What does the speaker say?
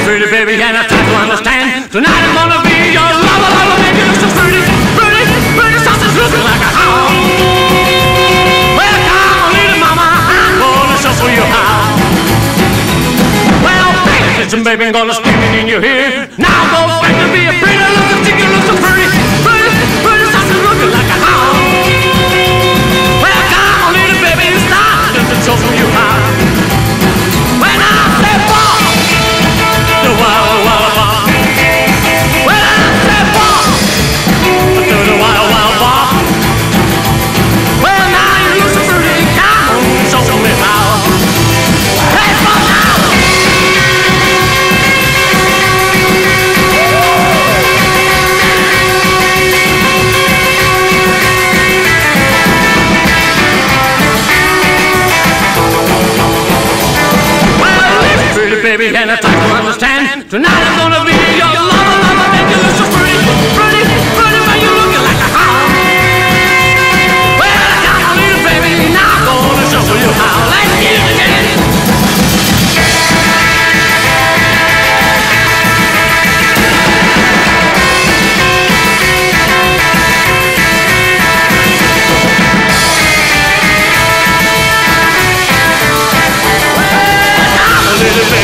pretty baby, and I try to understand. Tonight I'm gonna be your lover, lover, baby. You look so pretty, pretty, pretty, something's looking like a hound. Well, come on, little mama, I'm gonna show you how. Well, baby, listen, baby, I'm gonna scream it in your ear. Now go back to be a pretty little chick. You look so pretty, pretty, pretty, something's looking like a hound. Well, come on, little baby, stop, let me show you how. When I say walk, the wild, wild walk. When I say walk, do the wild, wild walk. Well, now you look so pretty, come on, show me how. Let's go now. Baby, and I try to understand. Tonight I'm gonna be your lover, lover, baby. You look so pretty, pretty, pretty, but you looking like a hound. Well, come on, little baby, now I'm gonna show you how. Let's get it again. Little baby.